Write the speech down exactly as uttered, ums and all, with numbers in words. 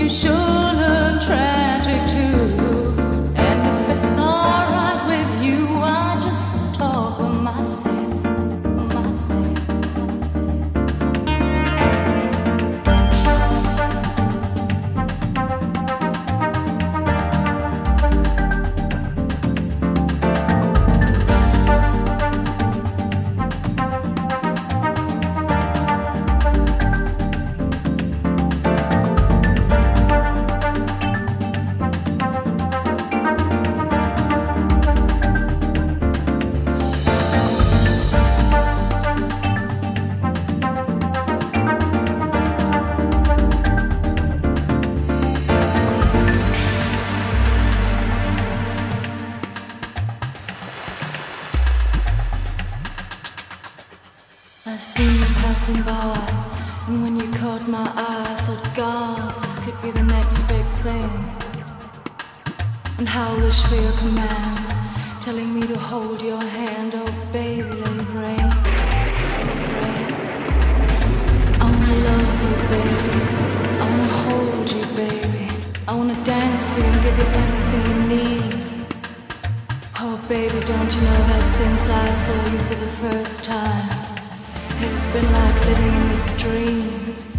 you sure look tragic too. And if it's alright with you, I just talk with myself, myself. I've seen you passing by, and when you caught my eye, I thought, God, this could be the next big thing. And how I wish for your command, telling me to hold your hand. Oh baby, let it rain, let it rain. I wanna love you, baby, I wanna hold you, baby, I wanna dance for you and give you everything you need. Oh baby, don't you know that since I saw you for the first time, it has been like living in this dream.